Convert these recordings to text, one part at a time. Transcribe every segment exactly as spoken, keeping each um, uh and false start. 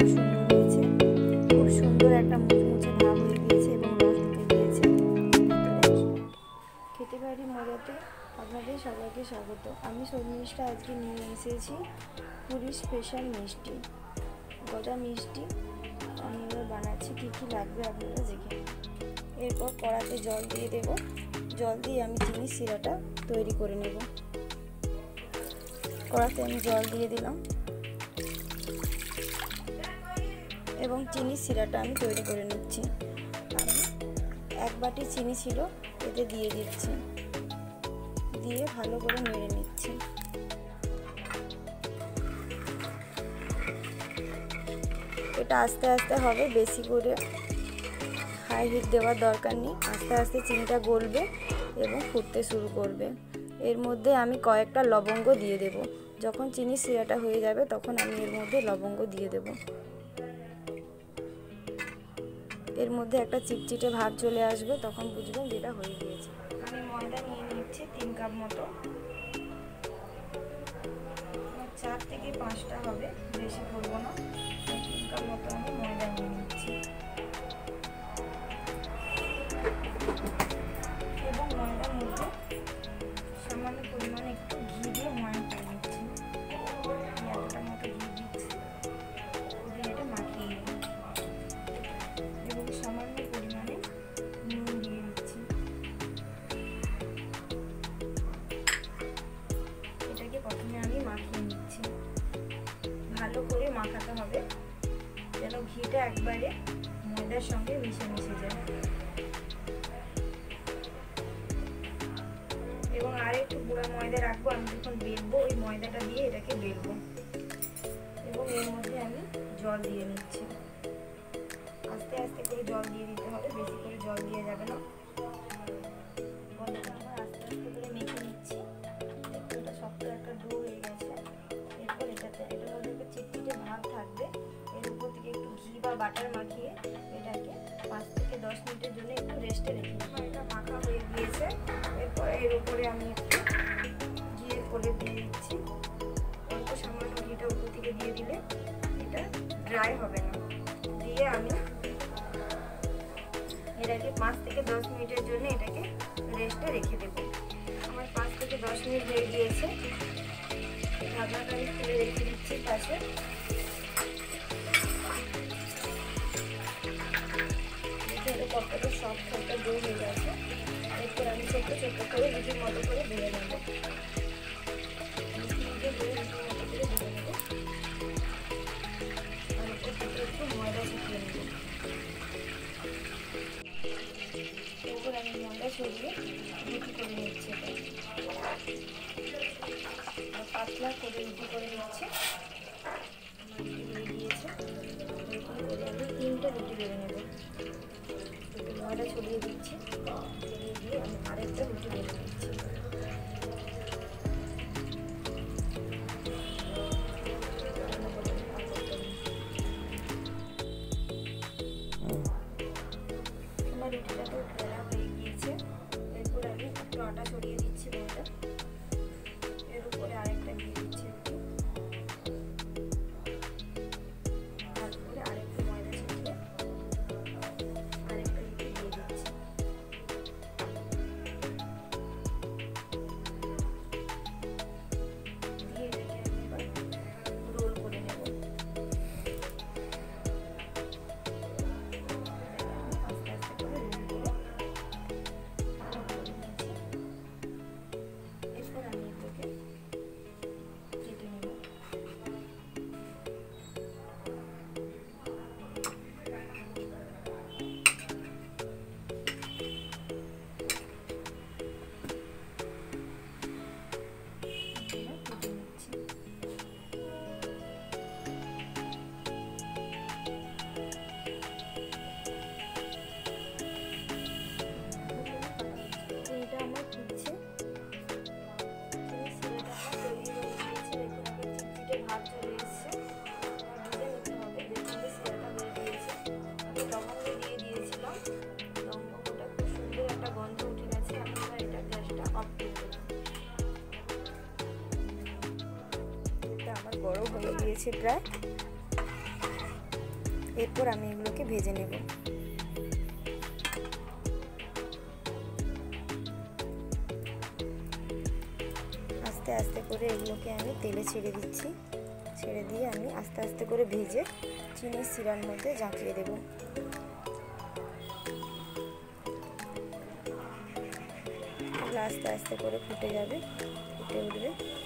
খুব সুন্দর হয়েছে, খুব সুন্দর একটা মুচমুচে ভাব হয়ে গিয়েছে এবং রস ঢুকে গিয়েছে। খেতে পারি মজাতে আপনাদের সবাইকে স্বাগত। আমি শর্মিষ্ঠা আজকে নিয়ে এসেছি পুরীর স্পেশাল মিষ্টি, গজা মিষ্টি। আমি এবার বানাচ্ছি, কী কী লাগবে আপনারা দেখে নিন। এরপর কড়াতে জল দিয়ে দেব, জল দিয়ে আমি চিনি শিরাটা তৈরি করে নেব। কড়াতে আমি জল দিয়ে দিলাম এবং চিনি শিরাটা আমি তৈরি করে নিচ্ছি। আমি এক বাটি চিনি ছিল এতে দিয়ে দিচ্ছি, দিয়ে ভালো করে নেড়ে নিচ্ছি। এটা আস্তে আস্তে হবে, বেশি করে হাই হিট দেওয়ার দরকার নেই। আস্তে আস্তে চিনিটা গলবে এবং ফুটতে শুরু করবে। এর মধ্যে আমি কয়েকটা লবঙ্গ দিয়ে দেব। যখন চিনি শিরাটা হয়ে যাবে তখন আমি এর মধ্যে লবঙ্গ দিয়ে দেব। এর মধ্যে একটা চিটচিটে ভাব চলে আসবে, তখন বুঝবেন যেটা হয়ে গিয়েছে। আমি ময়দা নিয়ে নিচ্ছি তিন কাপ মতো, চার থেকে পাঁচটা হবে, বেশি করবো না। তিন কাপ মতো আমি ময়দা নিয়ে নিচ্ছি এবং ময়দার মধ্যে সামান্য পরিমাণে একটু ঘি দিয়ে ময়ান করে নিচ্ছি। এতটা মতো ঘি দিচ্ছি, দিয়ে এটা মাখিয়ে নেব এবং সামান্য পরিমাণে নুন দিয়ে দিচ্ছি। এটাকে প্রথমে আমি মাখিয়ে নিচ্ছি, ভালো করে মাখাতে হবে যেন ঘিটা একবারে ময়দার সঙ্গে মিশে মিশে যায়। এবং আর একটু গুঁড়া ময়দা রাখবো, আমি যখন বেলবো ওই ময়দাটা দিয়ে এটাকে বেলবো। এবং এর মধ্যে আমি জল দিয়ে নিচ্ছি, আস্তে আস্তে করে জল দিয়ে দিতে হবে, বেশি করে জল দিয়ে যাবে না। আস্তে আস্তে করে মেখে নিচ্ছি, এটা শক্ত একটা ডো হয়ে গেছে। এরপর এটাতে এটার মধ্যে একটা চিটচিটে ভাব থাকবে, এর উপর থেকে একটু ঘি বা বাটার মাখিয়ে এটাকে পাঁচ থেকে দশ মিনিটের জন্য একটু রেস্টে রেখে দেবো। এটা মাখা হয়ে গিয়েছে। এরপর এর উপরে আমি একটু ঘিয়ের প্রলেপ দিয়ে দিচ্ছি। অল্প সামান্য ঘিটা উপর থেকে দিয়ে দিলে এটা ড্রাই হবে না। দিয়ে আমি এটাকে পাঁচ থেকে দশ মিনিটের জন্য এটাকে রেস্টে রেখে দেবো। আমার পাঁচ থেকে দশ মিনিট হয়ে গিয়েছে। ঢাকনাটা আমি খুলে রেখে দিচ্ছি পাশে। এটা কতটা সফট একটা ডো হয়ে গেছে। এরপর আমি ছোট্ট ছোট্ট করে রুটির মতো করে বেলে নেব। আর এরপর থেকে একটু ময়দা ছড়িয়ে নেব। এরপর আমি ময়দা ছড়িয়ে রুটি করে নিচ্ছি। পাতলা করে রুটি করে নিচ্ছি। হয়ে গিয়েছে, এরকম করে আমি তিনটে রুটি বেলে নেব। একটু ময়দা ছড়িয়ে দিচ্ছি, ছড়িয়ে দিয়ে আমি আরেকটা রুটি বেলে দিচ্ছি। আমার রুটিটা তো বেলা হয়ে গিয়েছে। এরপর আমি একটু আটা ছড়িয়ে দিচ্ছি ময়দা, এর উপরে আরেকটা দিয়ে দিচ্ছি রুটি, তারপরে আরেকটু ময়দা ছড়িয়ে আরেকটা রুটি দিয়ে দিচ্ছি। দিয়ে এটাকে আমি এবার রোল করে নেব। আস্তে আস্তে করে রোল করে এরপর আমি এটাকে কেটে নেব। এটা আমার ফুটছে, ভাব চলে এসছে, ভেজে নিতে হবে। দেখতে শিরাটা হয়ে গিয়েছে। আমি লবঙ্গ দিয়ে দিয়েছিলাম, লবঙ্গটা খুব সুন্দর একটা গন্ধ উঠে গেছে। আমি এবার এটা গ্যাসটা অফ করে দেবো। এটা আমার গরম হয়ে গিয়েছে প্রায়। এরপর আমি এগুলোকে ভেজে নেব। আস্তে আস্তে করে এগুলোকে আমি তেলে ছেড়ে দিচ্ছি। ছেড়ে দিয়ে আমি আস্তে আস্তে করে ভেজে চিনির শিরার মধ্যে ঝাঁকিয়ে দেব। আস্তে আস্তে করে ফুটে যাবে, ফুটে উঠবে।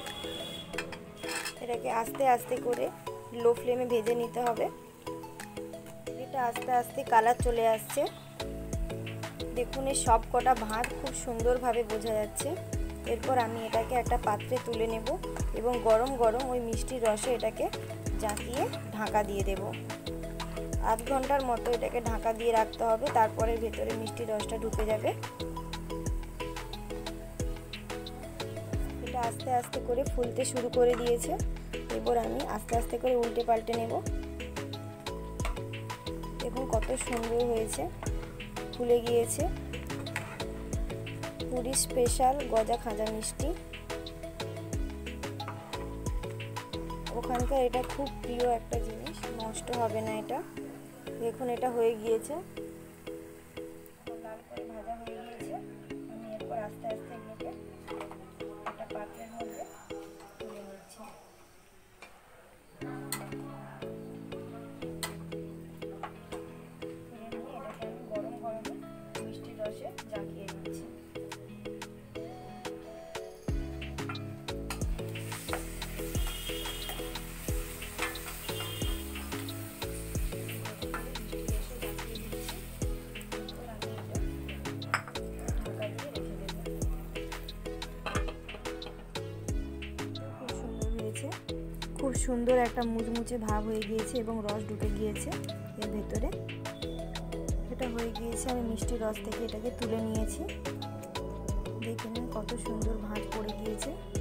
এটাকে আস্তে আস্তে করে লো ফ্লেমে ভেজে নিতে হবে। এটা আস্তে আস্তে কালার চলে আসছে। দেখুন এই সব কটা ভাত খুব সুন্দরভাবে বোঝা যাচ্ছে। এরপর আমি এটাকে একটা পাত্রে তুলে নেব এবং গরম গরম ওই মিষ্টির রসে এটাকে জাঁকিয়ে ঢাকা দিয়ে দেব। আধ ঘন্টার মতো এটাকে ঢাকা দিয়ে রাখতে হবে, তারপরে ভেতরে মিষ্টির রসটা ঢুকে যাবে। এটা আস্তে আস্তে করে ফুলতে শুরু করে দিয়েছে। এবার আমি আস্তে আস্তে করে উল্টে পাল্টে নেব। দেখুন কত সুন্দর হয়েছে, ফুলে গিয়েছে। পুরী স্পেশাল গজা খাজা মিষ্টি, ওখানকার এটা খুব প্রিয় একটা জিনিস, নষ্ট হবে না এটা। দেখুন এটা হয়ে গিয়েছে, লাল করে ভাজা হয়ে গিয়েছে। আমি এরপর আস্তে আস্তে এগুলোকে একটা পাত্রের মধ্যে তুলে নিচ্ছি। তুলে নিয়ে এটাকে আমি গরম গরমে মিষ্টির রসে জাঁকিয়ে দিচ্ছি। খুব সুন্দর একটা মুচমুচে ভাব হয়ে গিয়েছে এবং রস ঢুকে গিয়েছে এর ভেতরে। এটা হয়ে গিয়েছে, আমি মিষ্টি রস থেকে এটাকে তুলে নিয়েছি। দেখুন কত সুন্দর ভাত পড়ে গিয়েছে।